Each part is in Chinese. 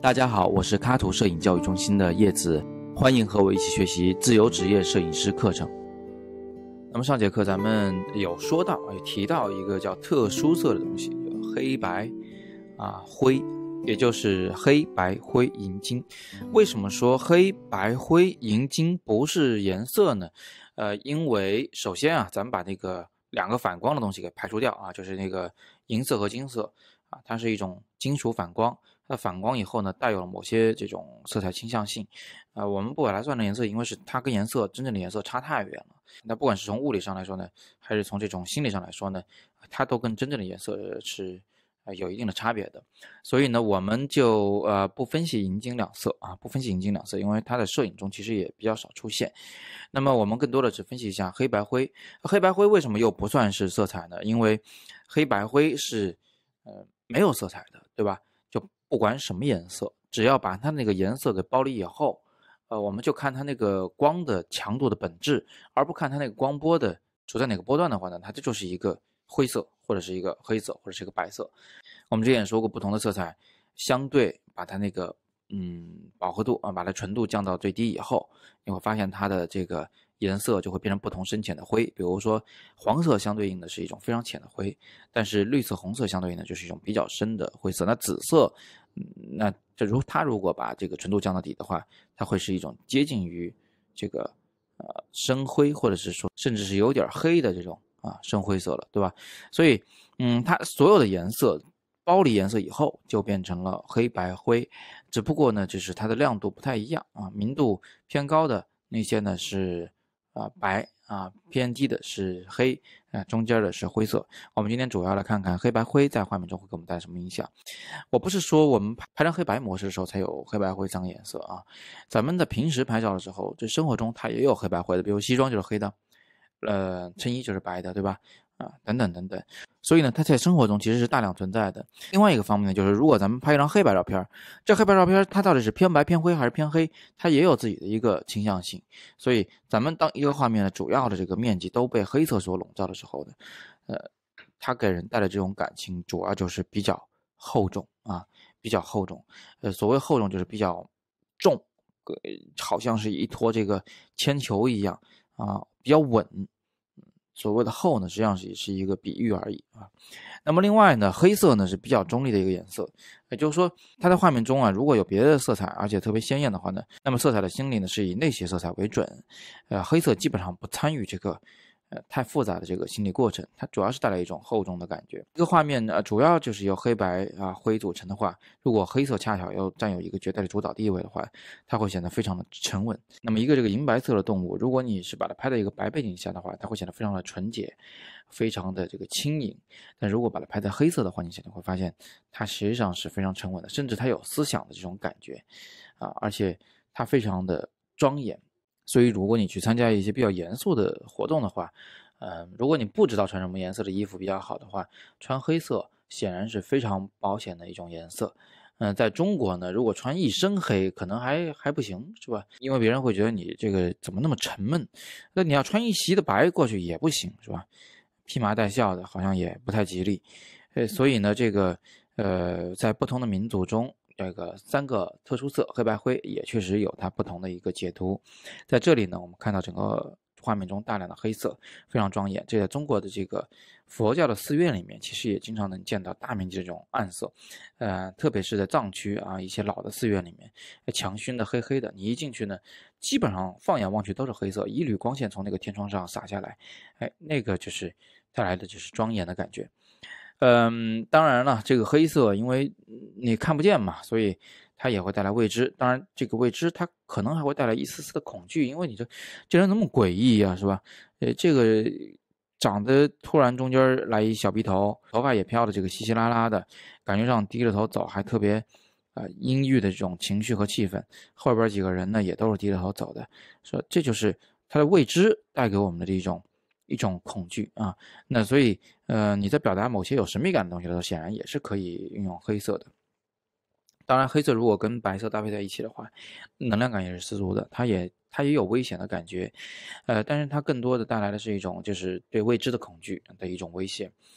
大家好，我是喀图摄影教育中心的叶子，欢迎和我一起学习自由职业摄影师课程。那么上节课咱们有提到一个叫特殊色的东西，叫黑白灰，也就是黑白灰银金。为什么说黑白灰银金不是颜色呢？因为首先咱们把那个两个反光的东西给排除掉就是那个银色和金色它是一种金属反光，它反光以后呢，带有了某些这种色彩倾向性我们不把它算成颜色，因为是它跟真正的颜色差太远了。那不管是从物理上来说呢，还是从这种心理上来说呢，它都跟真正的颜色是有一定的差别的。所以呢，我们就不分析银金两色不分析银金两色，因为它的摄影中其实也比较少出现。那么我们更多的只分析一下黑白灰。黑白灰为什么又不算是色彩呢？因为黑白灰是没有色彩的，对吧？就不管什么颜色，只要把它那个颜色给剥离以后，我们就看它那个光的强度的本质，而不看它那个光波的处在哪个波段的话呢，它这就是一个灰色，或者是一个黑色，或者是一个白色。我们之前也说过，不同的色彩相对把它那个饱和度把它纯度降到最低以后，你会发现它的这个颜色就会变成不同深浅的灰。比如说黄色相对应的是一种非常浅的灰，但是绿色红色相对应的就是一种比较深的灰色。那紫色它如果把这个纯度降到底的话，它会是一种接近于这个深灰，或者是说甚至是有点黑的这种深灰色了，对吧？所以它所有的颜色剥离颜色以后就变成了黑白灰，只不过呢就是它的亮度不太一样明度偏高的那些呢是白偏低的是黑中间的是灰色。我们今天主要来看看黑白灰在画面中会给我们带来什么影响。我不是说我们拍成黑白模式的时候才有黑白灰三个颜色咱们在平时拍照的时候，这生活中它也有黑白灰的，比如西装就是黑的，衬衣就是白的，对吧？等等等等。所以呢，它在生活中其实是大量存在的。另外一个方面呢，就是如果咱们拍一张黑白照片，这黑白照片它到底是偏白偏灰还是偏黑，它也有自己的一个倾向性。所以咱们当一个画面的主要的这个面积都被黑色所笼罩的时候呢，它给人带来这种感情主要就是比较厚重比较厚重。所谓厚重就是比较重，好像是一坨这个铅球一样比较稳。所谓的厚呢，实际上是一个比喻而已那么另外呢，黑色呢是比较中立的一个颜色，也就是说它在画面中如果有别的色彩，而且特别鲜艳的话呢，那么色彩的心理呢是以那些色彩为准。黑色基本上不参与这个太复杂的这个心理过程，它主要是带来一种厚重的感觉。这个画面主要就是由黑白灰组成的话，如果黑色恰巧又占有一个绝对的主导地位的话，它会显得非常的沉稳。那么一个这个银白色的动物，如果你是把它拍在一个白背景下的话，它会显得非常的纯洁，非常的这个轻盈。但如果把它拍在黑色的环境下，你会发现它实际上是非常沉稳的，甚至它有思想的这种感觉而且它非常的庄严。所以如果你去参加一些比较严肃的活动的话，如果你不知道穿什么颜色的衣服比较好的话，穿黑色显然是非常保险的一种颜色。在中国呢，如果穿一身黑可能还不行，是吧？因为别人会觉得你这个怎么那么沉闷。那你要穿一袭的白过去也不行，是吧？披麻戴孝的好像也不太吉利。所以呢，这个在不同的民族中，这个三个特殊色黑白灰也确实有它不同的一个解读。在这里呢，我们看到整个画面中大量的黑色非常庄严，这在中国的这个佛教的寺院里面其实也经常能见到大面积的这种暗色。特别是在藏区一些老的寺院里面，墙熏的黑黑的，你一进去呢，基本上放眼望去都是黑色，一缕光线从那个天窗上洒下来，那个就是带来的就是庄严的感觉。当然了，这个黑色因为你看不见嘛，所以它也会带来未知。当然这个未知它可能还会带来一丝丝的恐惧，因为你这人那么诡异是吧？这个长得突然中间来一小鼻头，头发也飘的这个稀稀拉拉的，感觉上低着头走还特别阴郁的这种情绪和气氛。后边几个人呢也都是低着头走的，说这就是它的未知带给我们的一种恐惧那所以你在表达某些有神秘感的东西的时候，显然也是可以运用黑色的。当然黑色如果跟白色搭配在一起的话，能量感也是十足的，它也有危险的感觉但是它更多的带来的是一种就是对未知的恐惧的一种威胁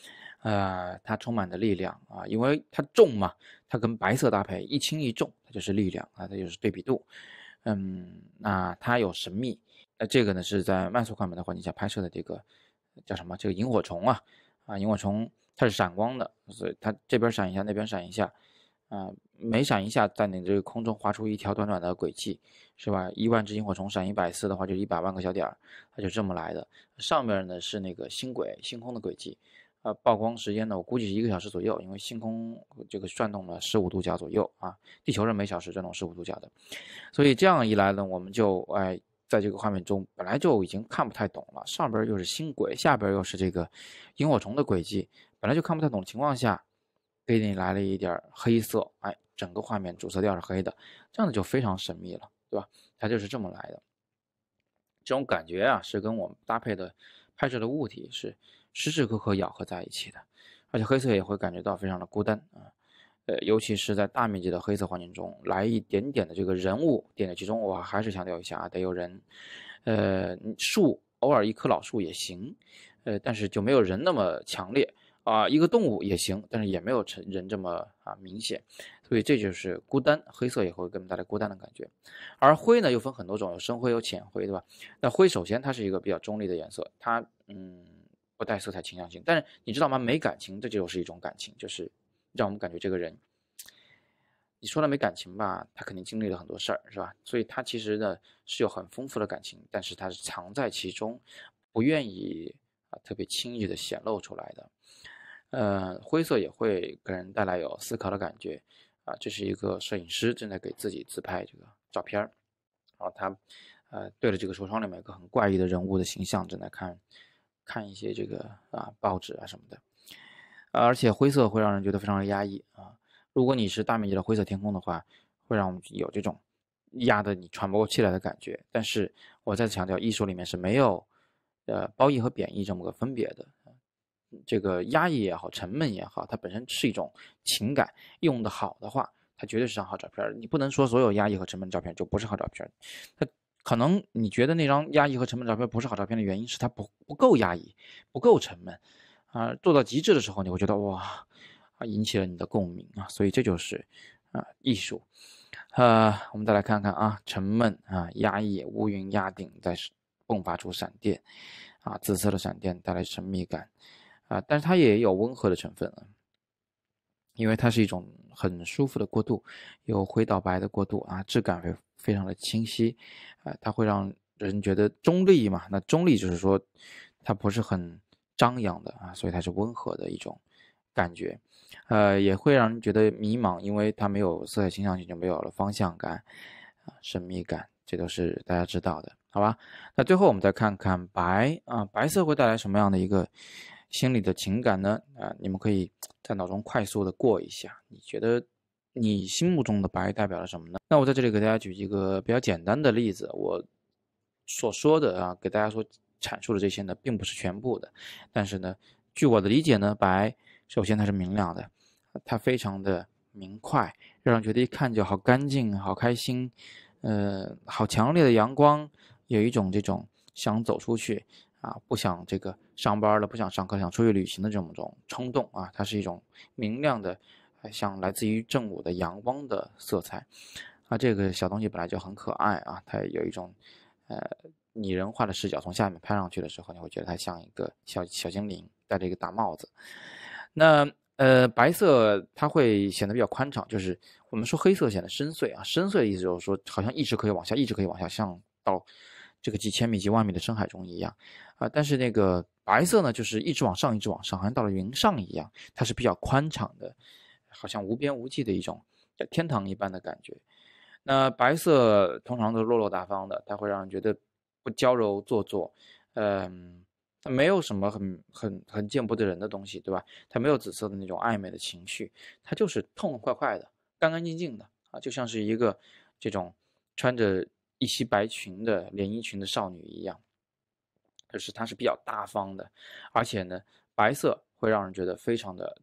它充满着力量啊，因为它重嘛，它跟白色搭配，一轻一重，它就是力量啊，它就是对比度。那它有神秘，这个呢是在慢速快门的环境下拍摄的这个叫什么？这个萤火虫萤火虫它是闪光的，所以它这边闪一下，那边闪一下，每闪一下，在你这个空中画出一条短短的轨迹，是吧？1万只萤火虫闪100次的话，就100万个小点儿，它就这么来的。上面呢是那个星空的轨迹，曝光时间呢，我估计是1个小时左右，因为星空这个转动了15度角左右啊，地球人每小时转动15度角的，所以这样一来呢，我们就在这个画面中本来就已经看不太懂了，上边又是星轨，下边又是这个萤火虫的轨迹，本来就看不太懂的情况下，给你来了一点黑色，整个画面主色调是黑的，这样的就非常神秘了，对吧？它就是这么来的。这种感觉啊，是跟我们搭配的拍摄的物体是时时刻刻咬合在一起的，而且黑色也会感觉到非常的孤单啊。尤其是在大面积的黑色环境中，来一点点的这个人物点在其中，我还是强调一下啊，得有人。树偶尔一棵老树也行，但是就没有人那么强烈啊。一个动物也行，但是也没有人这么明显，所以这就是孤单。黑色也会给我们带来孤单的感觉。而灰呢又分很多种，有深灰有浅灰，对吧？那灰首先它是一个比较中立的颜色，它不带色彩倾向性，但是你知道吗？没感情，这就是一种感情，就是让我们感觉这个人。你说他没感情吧，他肯定经历了很多事儿，是吧？所以他其实呢是有很丰富的感情，但是他是藏在其中，不愿意特别轻易的显露出来的。灰色也会给人带来有思考的感觉这是一个摄影师正在给自己自拍这个照片，然后他对着这个橱窗里面有个很怪异的人物的形象，正在看一些这个报纸什么的，而且灰色会让人觉得非常的压抑如果你是大面积的灰色天空的话，会让我们有这种压得你喘不过气来的感觉。但是我再次强调，艺术里面是没有褒义和贬义这么个分别的。这个压抑也好，沉闷也好，它本身是一种情感，用得好的话，它绝对是张好照片。你不能说所有压抑和沉闷照片就不是好照片。它可能你觉得那张压抑和沉闷照片不是好照片的原因是它不够压抑，不够沉闷做到极致的时候，你会觉得哇。引起了你的共鸣所以这就是艺术。我们再来看看沉闷压抑，乌云压顶，再迸发出闪电紫色的闪电带来神秘感但是它也有温和的成分因为它是一种很舒服的过渡，有灰到白的过渡质感会非常的清晰它会让人觉得中立嘛，那中立就是说它不是很张扬的所以它是温和的一种感觉。也会让人觉得迷茫，因为它没有色彩倾向性，就没有了方向感神秘感，这都是大家知道的，好吧？那最后我们再看看白白色会带来什么样的一个心理的情感呢？你们可以在脑中快速的过一下，你觉得你心目中的白代表了什么呢？那我在这里给大家举一个比较简单的例子，我所说的给大家所阐述的这些呢，并不是全部的，但是呢，据我的理解呢，白首先它是明亮的，它非常的明快，让人觉得一看就好干净、好开心，好强烈的阳光，有一种这种想走出去不想这个上班了，不想上课，想出去旅行的这种冲动它是一种明亮的，像来自于正午的阳光的色彩这个小东西本来就很可爱它有一种拟人化的视角，从下面拍上去的时候，你会觉得它像一个小精灵戴着一个大帽子。那白色它会显得比较宽敞，就是我们说黑色显得深邃深邃的意思就是说好像一直可以往下，一直可以往下，像到这个几千米几万米的深海中一样但是那个白色呢就是一直往上，一直往上，好像到了云上一样，它是比较宽敞的，好像无边无际的一种天堂一般的感觉。那白色通常都落落大方的，它会让人觉得不娇柔做作它没有什么很见不得人的东西，对吧？它没有紫色的那种暧昧的情绪，它就是痛痛快快的，干干净净的就像是一个这种穿着一袭白裙的连衣裙的少女一样，就是它是比较大方的，而且呢，白色会让人觉得非常的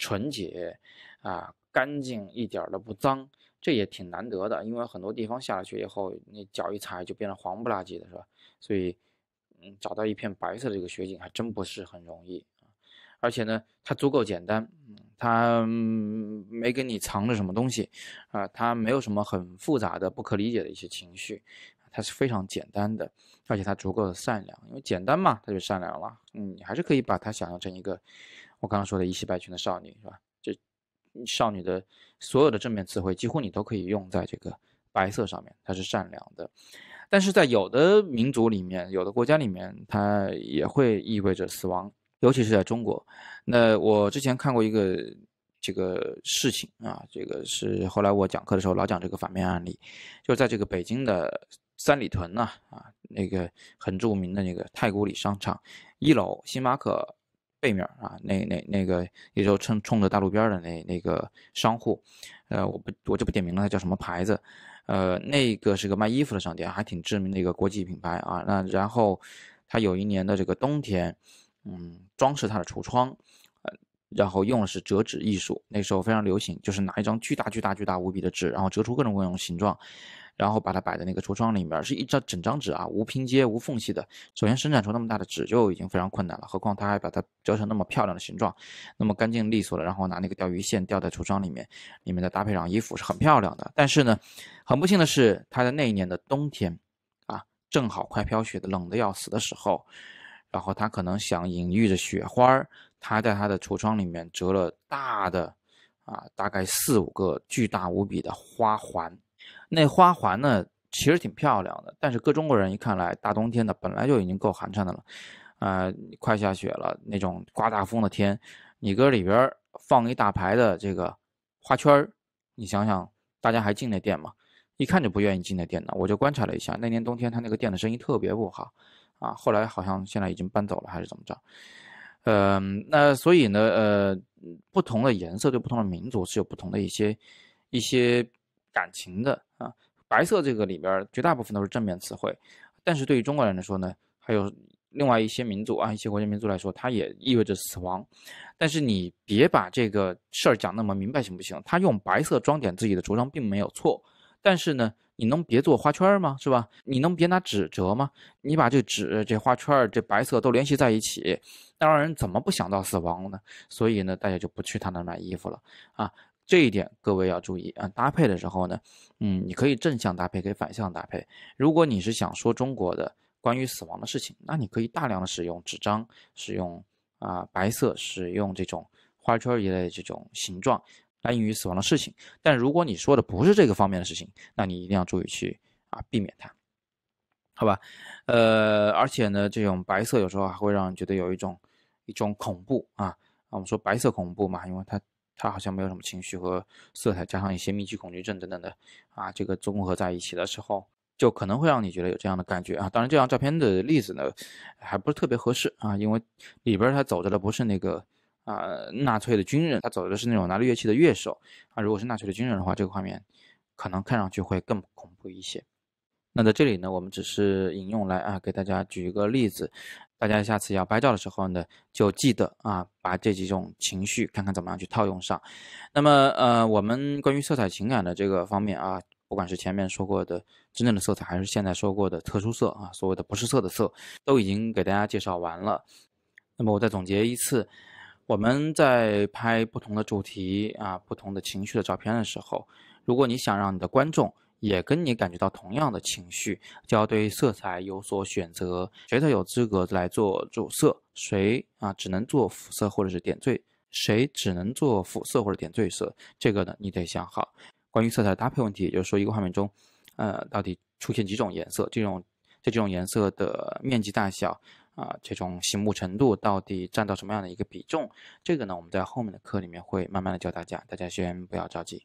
纯洁干净，一点都不脏，这也挺难得的。因为很多地方下了雪以后，你脚一踩就变得黄不拉几的，是吧？所以找到一片白色的这个雪景还真不是很容易。而且呢，它足够简单，它没给你藏着什么东西它没有什么很复杂的、不可理解的一些情绪，它是非常简单的，而且它足够的善良，因为简单嘛，它就善良了。你还是可以把它想象成一个我刚刚说的一袭白裙的少女，是吧？这少女的所有的正面词汇，几乎你都可以用在这个白色上面，它是善良的。但是在有的民族里面，有的国家里面，它也会意味着死亡。尤其是在中国，那我之前看过一个这个事情这个是后来我讲课的时候老讲这个反面案例，就是在这个北京的三里屯那个很著名的那个太古里商场1楼星巴克背面那个也就冲着大路边的那个商户，我就不点名了，它叫什么牌子？那个是个卖衣服的商店，还挺知名的一个国际品牌那然后它有一年的这个冬天。装饰它的橱窗，然后用的是折纸艺术，那时候非常流行，就是拿一张巨大无比的纸，然后折出各种各样的形状，然后把它摆在那个橱窗里面，是一张整张纸无拼接无缝隙的。首先生产出那么大的纸就已经非常困难了，何况它还把它折成那么漂亮的形状，那么干净利索的，然后拿那个钓鱼线吊在橱窗里面再搭配上衣服是很漂亮的。但是呢，很不幸的是，它在那一年的冬天正好快飘雪的冷的要死的时候。然后他可能想隐喻着雪花，他在他的橱窗里面折了大的大概4、5个巨大无比的花环。那花环呢其实挺漂亮的，但是搁中国人一看来，大冬天的本来就已经够寒碜的了快下雪了，那种刮大风的天，你搁里边放一大排的这个花圈，你想想大家还进那店吗？一看就不愿意进那店的。我就观察了一下，那年冬天他那个店的生意特别不好后来好像现在已经搬走了还是怎么着。那所以呢不同的颜色对不同的民族是有不同的一些感情的白色这个里边绝大部分都是正面词汇，但是对于中国人来说呢，还有另外一些民族一些国家民族来说，它也意味着死亡。但是你别把这个事儿讲那么明白行不行？他用白色装点自己的橱窗并没有错，但是呢你能别做花圈吗？是吧？你能别拿纸折吗？你把这纸、这花圈、这白色都联系在一起，那让人怎么不想到死亡呢？所以呢，大家就不去他那买衣服了这一点各位要注意搭配的时候呢，你可以正向搭配，可以反向搭配。如果你是想说中国的关于死亡的事情，那你可以大量的使用纸张，使用白色，使用这种花圈一类的这种形状。来隐喻死亡的事情，但如果你说的不是这个方面的事情，那你一定要注意去避免它，好吧？而且呢，这种白色有时候还会让人觉得有一种恐怖我们说白色恐怖嘛，因为它好像没有什么情绪和色彩，加上一些密集恐惧症等等的这个综合在一起的时候，就可能会让你觉得有这样的感觉当然，这张照片的例子呢，还不是特别合适因为里边它走着的不是那个。纳粹的军人，他走的是那种拿着乐器的乐手如果是纳粹的军人的话，这个画面可能看上去会更恐怖一些。那在这里呢，我们只是引用来给大家举一个例子，大家下次要拍照的时候呢，就记得把这几种情绪看看怎么样去套用上。那么我们关于色彩情感的这个方面不管是前面说过的真正的色彩，还是现在说过的特殊色所谓的不是色的色，都已经给大家介绍完了。那么我再总结一次。我们在拍不同的主题不同的情绪的照片的时候，如果你想让你的观众也跟你感觉到同样的情绪，就要对色彩有所选择，谁才有资格来做主色，谁只能做辅色或者是点缀，谁只能做辅色或者点缀色，这个呢你得想好。关于色彩搭配问题，也就是说一个画面中到底出现几种颜色，这种颜色的面积大小这种醒目程度到底占到什么样的一个比重，这个呢我们在后面的课里面会慢慢的教大家，大家先不要着急。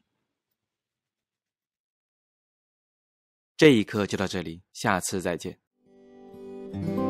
这一课就到这里，下次再见。